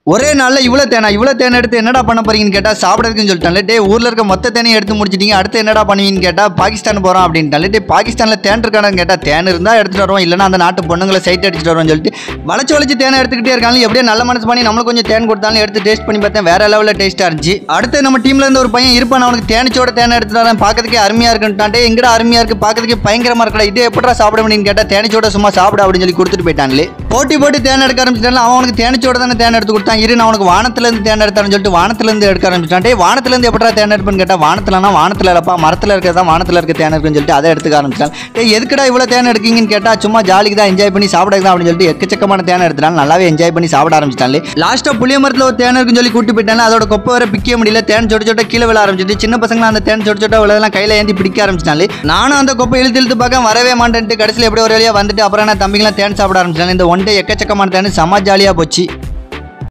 ஒரே நாள்ல இவ்வளோ தேனை எடுத்து என்னடா பண்ண போறீங்கன்னு கேட்டா சாப்பிடறதுக்குன்னு சொல்லிட்டாங்க. டே ஊர்ல இருக்க மொத்த தேனையும் எடுத்து முடிச்சிட்டீங்க, அடுத்து என்னடா பண்ணுவீங்கன்னு கேட்டா பாகிஸ்தான் போறோம் அப்படின்ட்டாங்க. டே பாகிஸ்தான்ல தேன் இருக்கானு கேட்டா தேன் இருந்தா எடுத்துட்டு வருவோம், இல்லைன்னா அந்த நாட்டு பொண்ணுங்களை சைட் அடிச்சுட்டு வருவோம்னு சொல்லிட்டு வளைச்சு தேனை எடுத்துக்கிட்டே இருக்காங்க. எப்படியே நல்ல மனசு பண்ணி நம்மளுக்கு கொஞ்சம் தேன் கொடுத்தாலும் எடுத்து டேஸ்ட் பண்ணி பார்த்தேன், வேற லெவலில் டேஸ்டா இருந்துச்சு. அடுத்து நம்ம டீம்ல இருந்து ஒரு பையன் இருப்பான், அவனுக்கு தேனிச்சோட தேனை எடுத்துட்டு வரேன், பார்க்கறதுக்கே அருமையா இருக்குன்ட்டான். எங்கடா அருமையா இருக்கு, பார்க்கறதுக்கு பயங்கரமா இருக்கடா, இது எப்படா சாப்பிட முடியும்னு கேட்டா தேனிச்சோட சும்மா சாப்பிட அப்படின்னு சொல்லி கொடுத்துட்டு போயிட்டாங்களே. போட்டு தேன் எடுக்க ஆரம்பிச்சிட்டாங்க. அவனுக்கு தேனிச்சோட தானே தேன் எடுத்து கொடுத்தான், இரு நான் அவனுக்கு வானத்திலிருந்து தேன் எடுத்தான்னு சொல்லிட்டு வானத்திலிருந்து எடுக்க ஆரம்பிச்சிட்டான். வானத்திலிருந்து எப்படா தேன் எடுப்புன்னு கேட்டா வானத்திலனா வானத்தில் இல்லப்பா, மரத்தில் இருக்கிறதா வானத்தில் இருக்க தேன் இருக்குன்னு சொல்லிட்டு அதை எடுத்துக்க ஆரம்பிச்சிட்டான். எதுக்குடா இவ்வளோ தேன் எடுக்கீங்கன்னு கேட்டா சும்மா ஜாலிக்கு தான், என்ஜாய் பண்ணி சாப்பிடுறதா அப்படின்னு சொல்லிட்டு எக்கச்சக்கமான தேன் எடுத்துட்டாங்க. நல்லாவே என்ஜாய் பண்ணி சாப்பிட ஆரம்பிச்சிட்டாங்க. லாஸ்ட்டாக புளிய மரத்தில் ஒரு தேன் இருக்குன்னு சொல்லி கூட்டி போயிட்டாங்க. அதோட கொப்பை வர பிக்க முடியல, தேன் சொட்ட கீழே விழ ஆரம்பிச்சிட்டு சின்ன பசங்க அந்த தேன் சொட்ட விழலாம் கையில் ஏந்தி பிடிக்க ஆரம்பிச்சிட்டாங்க. நானும் அந்த கொப்பை இழுத்து பார்க்க வரவே மாட்டேன்ட்டு கடைசியில் எப்படி ஒரு வழியாக வந்துட்டு அப்புறம் என்ன தம்பிங்களாம் தேன் சாப்பிட ஆரம்பிச்சிட்டாங்க. இந்த ஒன் டே எக்கச்சக்கமான தேன் செம்ம ஜாலியாக போச்சு.